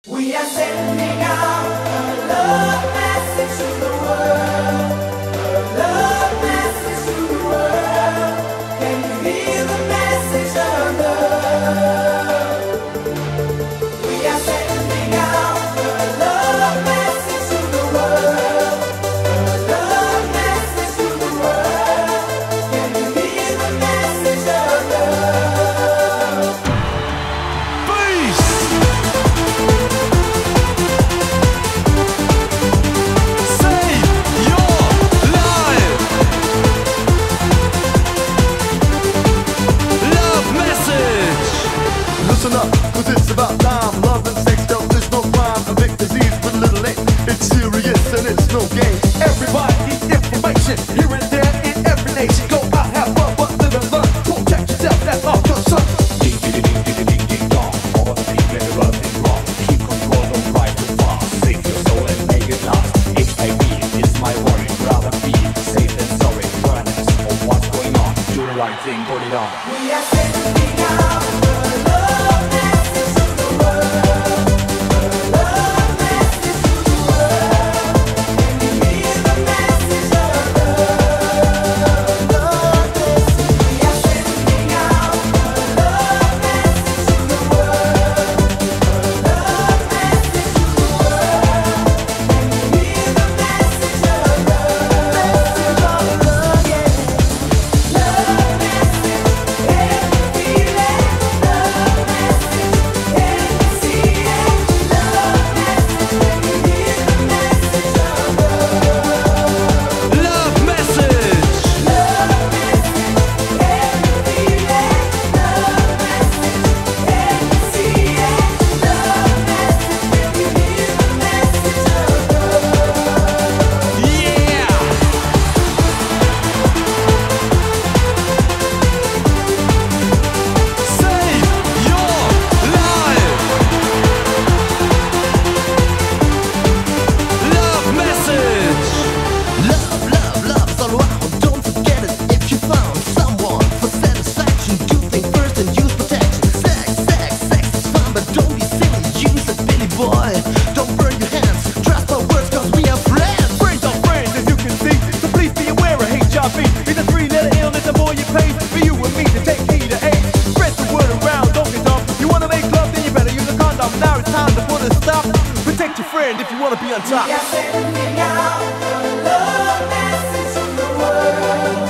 We are sending out a love message to the world. A love message to the world. Can you hear the message of love? We are sending out a love message to the world. A love message to the world. Can you hear the message of love? Peace! Listen up, cause it's about time. Love and sex, yo, there's no crime. A big disease with a little ink. It's serious and it's no game. Everybody needs information. Here and there in every nation. Go out, have fun, but live and learn. Protect yourself, that's our concern. Ding, ding, ding, ding, ding, ding, dong. All the people get nothing wrong. Keep control, don't drive too fast. Save your soul and make it last. HIV is my worry. Rather be safe than sorry. Awareness of what's going on. Do the right thing, put it on. We are sending out a love message to the world. A love message to the world. Can you hear the message of love? Love message. We are sending out a love message to the world. A love message to the world. Can you hear the message of love? Message of love, yeah. Love message. Can you feel it? Love message. Can you see it? Love message. Can you hear the message of love? Love message! Love message. Can you feel it? Love message. Can you see it? Love message. Can you hear the message of love? Yeah! Save your life! Love message! Love, love, love's all around. Don't forget it if you found someone for satisfaction. Do think first and use protection. Sex, sex, sex is fun, but don't be silly. Use it, Billy boy. Don't burn your hands. Trust my words, cause we are friends. Friends are friends, as you can see. So please be aware of HIV. It's a three-letter illness, the more you pay for you and me to take heed of AIDS. Spread the word around, don't get dumb. You wanna make love, then you better use a condom. Now it's time to put a stop. Protect your friend if you wanna be on top. We are sending out a love message to the world.